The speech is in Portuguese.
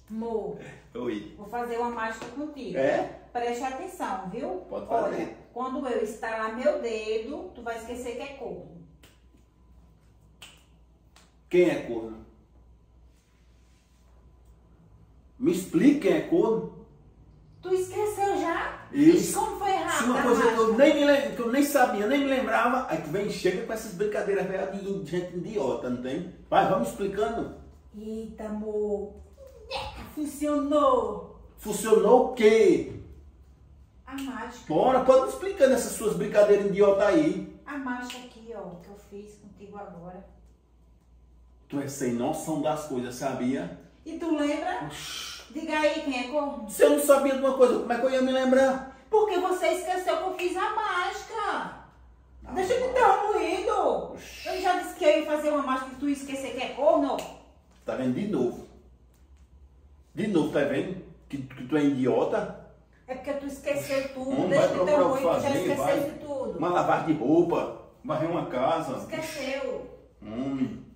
Amor, Oi. vou fazer uma mágica contigo. É? Preste atenção, viu? Pode fazer. Olha, quando eu estalar meu dedo, tu vai esquecer que é corno. Quem é corno? Me explique quem é corno. Tu esqueceu já? Isso. Ixi, como foi Se rápido uma a coisa que eu, mágica. nem me lem- que eu nem sabia, nem me lembrava, aí tu vem e chega com essas brincadeiras velhas de gente idiota, não tem? Vai, vamos explicando. Eita, amor. Funcionou. Funcionou o quê? A mágica. Bora, pode me explicando essas suas brincadeiras idiotas aí. A mágica aqui, ó, que eu fiz contigo agora. Tu é sem noção das coisas, sabia? E tu lembra? Diga aí quem é corno. Se eu não sabia de uma coisa, como é que eu ia me lembrar? Porque você esqueceu que eu fiz a mágica. Deixa eu te dar um moído. Eu já disse que eu ia fazer uma mágica e tu ia esquecer que é corno. Tá vendo de novo? De novo, tá vendo? Que tu é idiota? É porque tu esqueceu tudo. Vai Deixa eu te dar procurar um o que moído, tu já fazer, esqueceu vai. de tudo. Uma lavagem de roupa, varrer uma casa. Esqueceu. Homem.